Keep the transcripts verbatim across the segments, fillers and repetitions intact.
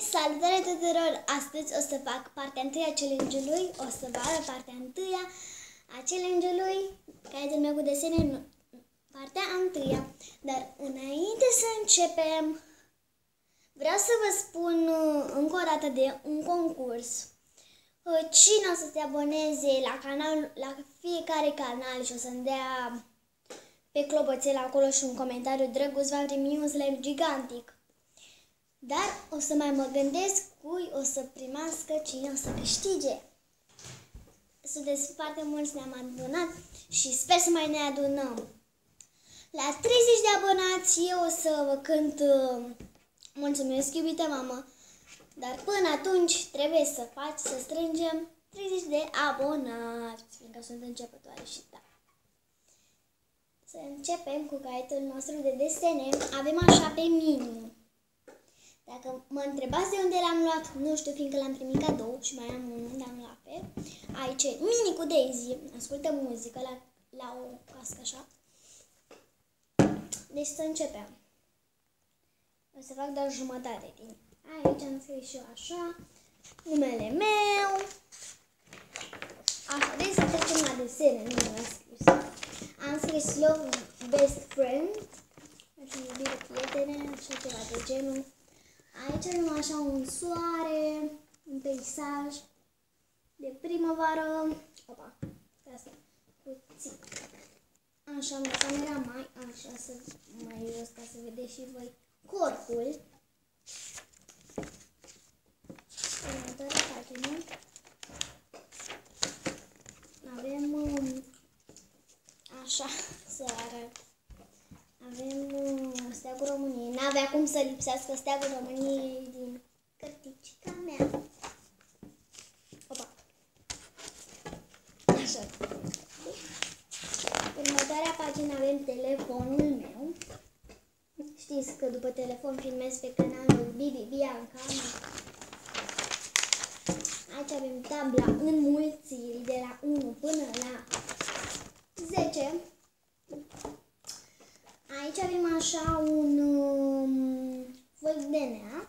Salutare tuturor! Astăzi o să fac partea întâi a challenge-ului, o să vă arăt partea întâia a challenge-ului, caietul meu cu desene, partea întâia. Dar înainte să începem, vreau să vă spun încă o dată de un concurs. Cine o să se aboneze la canal, la fiecare canal și o să-mi dea pe clopoțel acolo și un comentariu drăguț, va primi un slime gigantic. Dar o să mai mă gândesc cui o să primească, cine o să câștige. Sunteți foarte mulți, ne-am adunat și sper să mai ne adunăm. La treizeci de abonați eu o să vă cânt uh, mulțumesc, iubita mamă. Dar până atunci trebuie să faci, să strângem treizeci de abonați, fiindcă sunt începătoare și da. Să începem cu caietul nostru de desene. Avem așa pe mini. Dacă mă întrebați de unde l-am luat, nu știu, fiindcă l-am primit cadou și mai am unul, dar nu la fel. Aici e mini cu Daisy, ascultă muzică la, la o cască așa. Deci să începem. O să fac doar jumătate din. Aici am scris și eu așa, numele meu. Așa, deci să trecem la desene, nu m-am scris. Am scris love best friend, așa iubire prietene, așa ceva de genul. Aici avem așa un soare, un peisaj de primăvară. Opa, asta, puțin. Așa, am camera mai așa, să mai jos ca să vedeți și voi corpul. Următoarea pagină. Avem um, așa, să arăt. Avem uh, steagul României. N-avea cum să lipsească steagul României din cărticica mea. Opa. Așa. Următoarea pagină avem telefonul meu. Știți că după telefon filmez pe canalul Bibi Bianca. Aici avem tabla înmulțirii de la unu până la zece. Aici avem așa un um, foi de nea.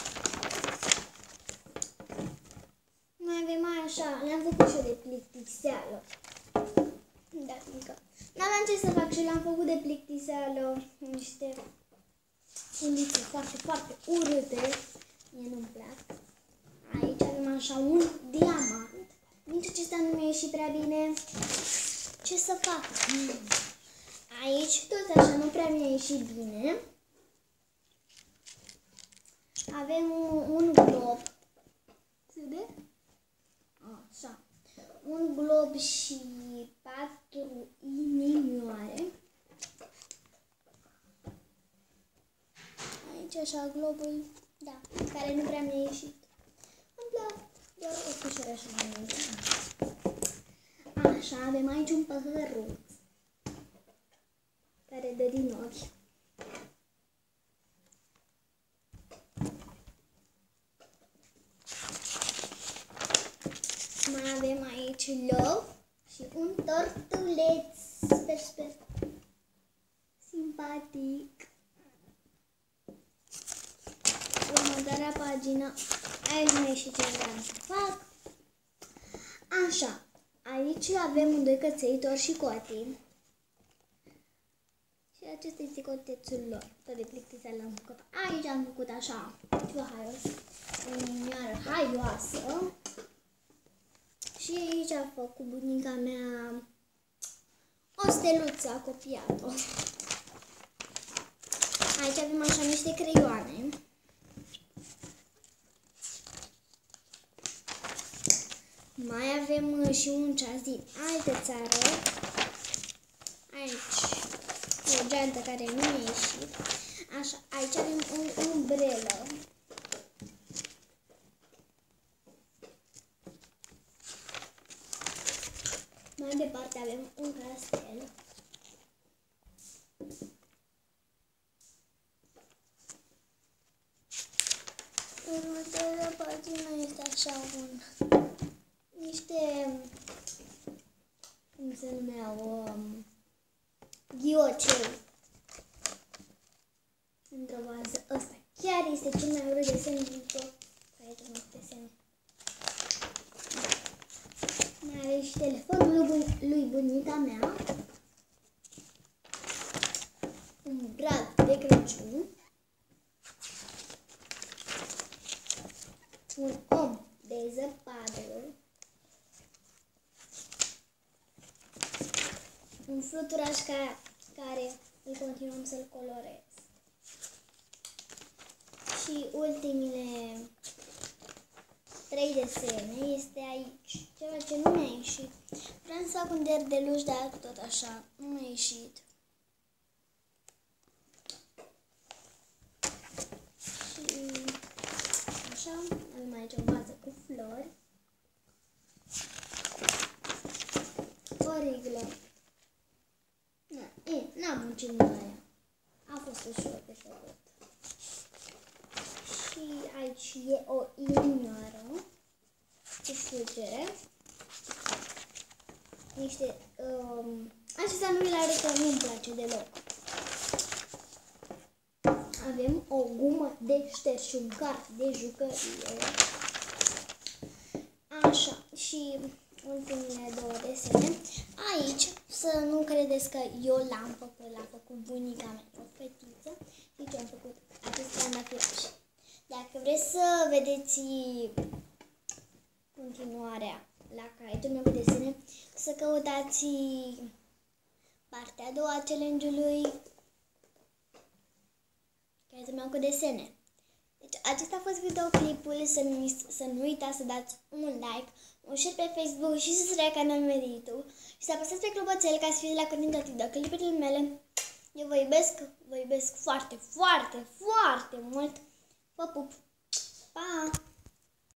Mai avem așa, le-am făcut și eu de plictiseală. Da, fiindcă n-aveam ce să fac și le-am făcut de plictiseală niște condiții foarte, foarte urâte. Mie nu-mi plac. Aici avem așa un diamant. Nici acesta nu mi-a ieșit prea bine. Ce să fac? Aici tot așa nu prea mi-a ieșit bine. Avem un, un glob. Se vede? Așa. Un glob și patru inimioare. Aici așa globul, da, care nu prea mi-a ieșit. Îmi plac doar o fișură așa mai mult. Așa, avem aici un păhăruț care dă din ochi. Mai avem aici love și un tortuleț. Sper, sper. Simpatic. Următoarea pagină. Aici nu e și ce vreau să fac. Așa. Aici avem doi căței, și Coti. Și acesta este cotețul lor. Tot de plictiseală l-am făcut. Aici am făcut așa, ceva haios, o inimioară haioasă. Și aici a făcut bunica mea o steluță, a copiat-o. Aici avem așa niște creioane. Mai avem și un ceas din altă țară. Aici o geantă care nu mi-a ieșit. Așa, aici avem o umbrelă. Mai departe avem un castel. Următoarea pagină este așa un... niște... cum se numeau... Um, ghiocei. Într-o vază. Ăsta chiar este cel mai urât desen din tot bunica mea un brad de Crăciun, un om de zăpadă, un fluturaș ca, care îl continuăm să-l colorez. Și ultimile trei desene este aici, ceva ce nu mi-a ieșit. Vreau să fac un derdeluș, dar tot așa, nu mi-a ieșit. Și așa, avem aici o vază cu flori, o riglă. Na, e, n-am muncit la ea. A fost ușor de făcut. Și aici e o inimioară cu fulgere. Niște... Um, acestea nu mi le arăt, nu-mi place deloc. Avem o gumă de șters și un card de jucărie. Așa, și ultimele două desene. Aici, să nu credeți că eu l-am făcut, l-am făcut bunica mea, o fetiță. Și ce am făcut? Acest trandafiraș. Dacă vreți să vedeți continuarea la caietul meu cu desene, să căutați partea a doua a challenge-ului caietul meu cu desene. Deci acesta a fost videoclipul, să nu, să nu uitați să dați un like, un share pe Facebook și să subscribe canalul meu de YouTube și să apăsați pe clopoțel ca să fiți la curent de clipurile mele. Eu vă iubesc, vă iubesc foarte, foarte, foarte mult. Vă pup!